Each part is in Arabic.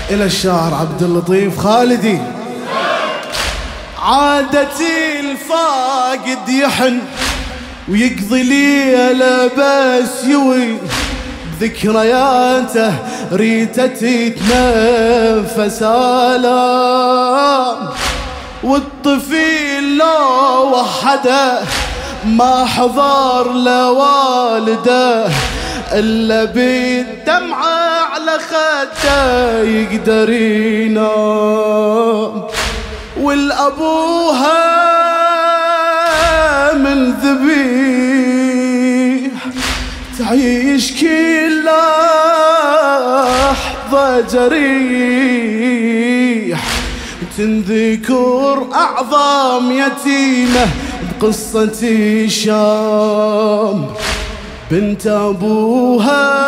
إلى الشاعر عبد اللطيف خالدي. عادتي الفاقد يحن ويقضي ليله بس يوي، بذكرياته ريته تتنفس آلام، والطفيل لو وحده ما حضر لوالده إلا بالدمعة على خده يقدر ينام، والأبوها من ذبيح تعيش كل لحظة جريح، تنذكر أعظم يتيمة بقصة الشام، بنت أبوها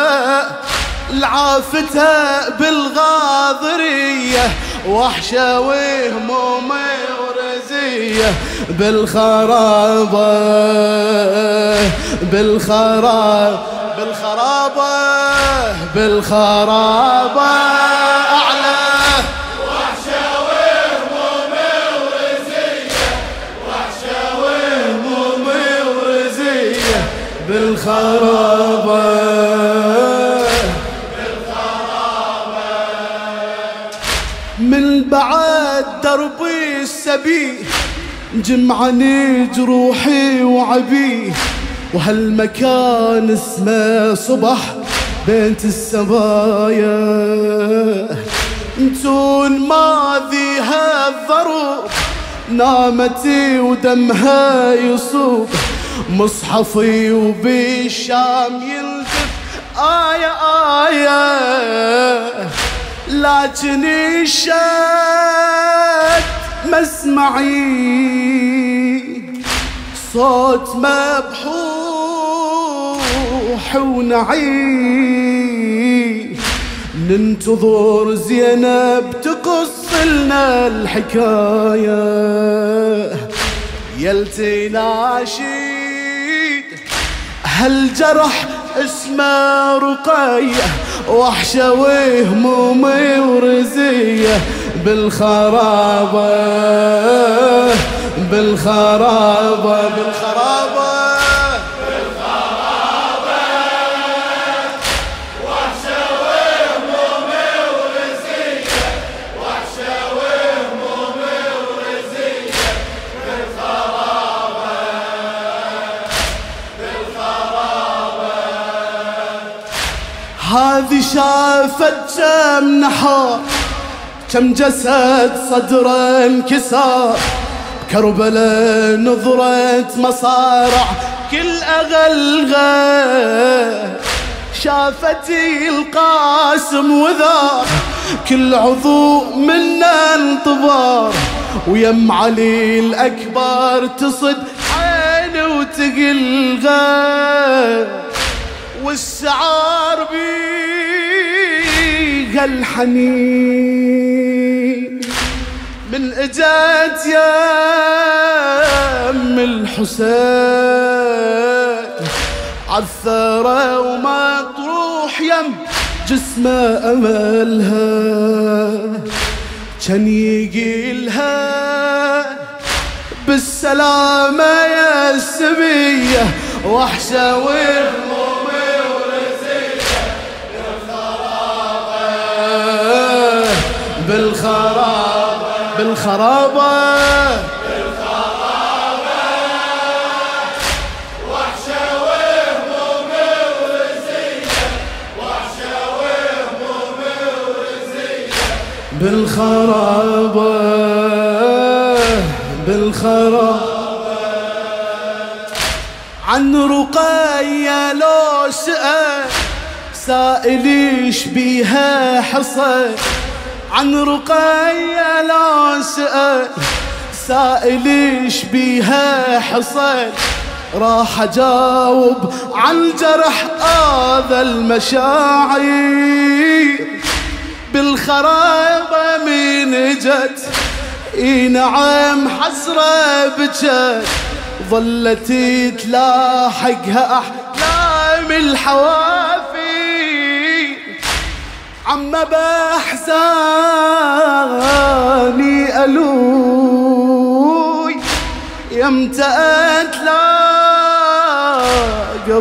العافتها بالغاضرية، وحشة وهمومة ورزية بالخرابة بالخرابة أعلى، وحشة وهمومة ورزية، وحشة وهمومة ورزية بالخرابة. من بعد دربي السبي جمعني جروحي وعبي، وهالمكان اسمه صبح بيت السبايا، انتون ماذيها الضروب نامتي ودمها يصوب، مصحفي وبالشام يلتف آية آية، لكن الشد مسمعي صوت مبحوح ونعي، ننتظر زينب تقص لنا الحكاية، يلتي ناشيد هالجرح اسمه رقية، وحشة وهمومي ورزية بالخرابة بالخرابة بالخرابة بالخرابة، وحشة وهمومة ورزية، وحشة وهمومة ورزية بالخرابة بالخرابة. هذه شافت كم نحار، كم جسد صدره انكسار، كربلاء نظرت مصارع كل أغلغة، شافتي القاسم وذار كل عضو منا انطبار، ويم علي الأكبر تصد عيني وتقلغى، والشعار بيها الحنين من اجت يا ام الحسين عالثرى وما تروح يم جسمه املها، كان يقيلها بالسلامة يا السبية، وحشة وهمومة ورزية بالخرابة بالخرابة بالخرابة بالخرابة، وحشة وهمومة ورزية، وحشة وهمومة ورزية بالخرابة بالخرابة. عن رقية لو سأل سائليش بيها حصل، عن رقية لو سأل سائليش بيها حصل، راح أجاوب عن جرح هذا المشاعر، بالخرابة من جت اي نعم حسرة بجت، ظلت تلاحقها أحلام الحوافي، عم بأحزاني ألوي يمتى أتلاقى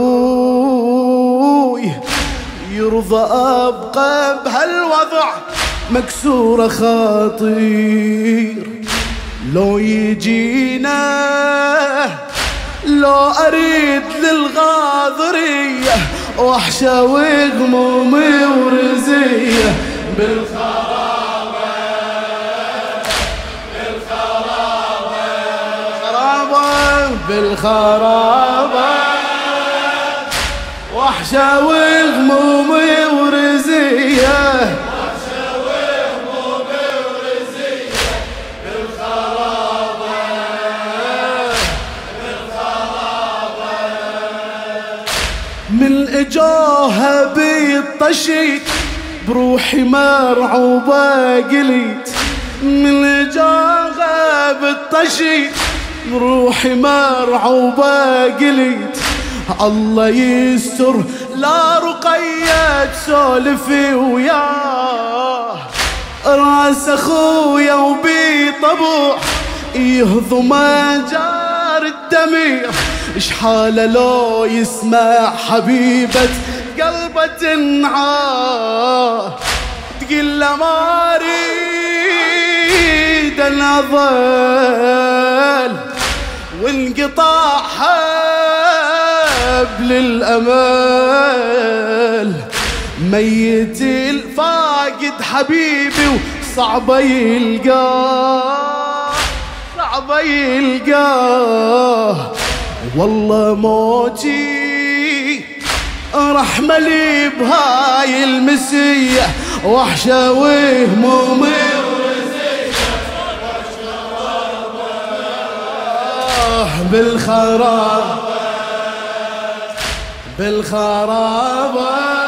بأبوي يرضى أبقى بهالوضع مكسورة خاطير لو يجينا لو أريد للغاضرية وحشة وغمومي ورزية بالخرابة بالخرابة وحشة وغمومي ورزية من اجوها بالطشيت بروحي مرعوبة قليت من اجوها بالطشيت بروحي مرعوبة قليت الله يستر لا رقية تسولفي وياه راس اخويا وبي طبوع يهضم جار الدمير اشحاله لو يسمع حبيبة قلبه تنعاه تقول له ما اريد انا ظل وانقطاع حبل الامل ميت الفاقد حبيبي وصعبه يلقاه صعبه يلقاه والله موتي رحمة لي بهاي المسية وحشة وهمومي بالخرابة بالخرابة